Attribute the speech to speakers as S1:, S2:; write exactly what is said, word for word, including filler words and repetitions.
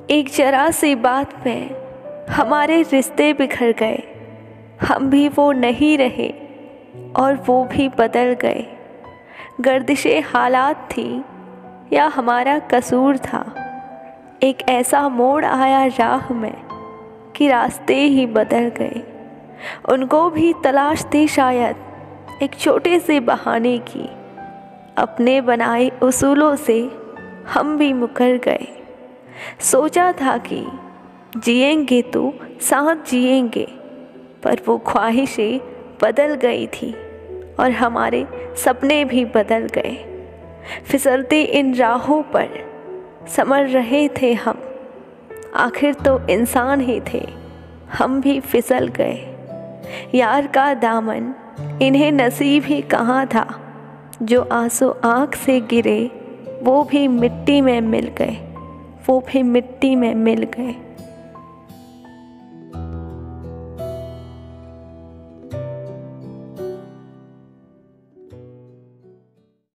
S1: एक जरा सी बात पे हमारे रिश्ते बिखर गए। हम भी वो नहीं रहे और वो भी बदल गए। गर्दिशे हालात थी या हमारा कसूर था। एक ऐसा मोड़ आया राह में कि रास्ते ही बदल गए। उनको भी तलाश थी शायद एक छोटे से बहाने की। अपने बनाए उसूलों से हम भी मुकर गए। सोचा था कि जिएंगे तो साथ जिएंगे, पर वो ख्वाहिशें बदल गई थी और हमारे सपने भी बदल गए। फिसलते इन राहों पर समर रहे थे हम, आखिर तो इंसान ही थे, हम भी फिसल गए। यार का दामन इन्हें नसीब ही कहाँ था, जो आंसू आँख से गिरे वो भी मिट्टी में मिल गए, वो भी मिट्टी में मिल गए।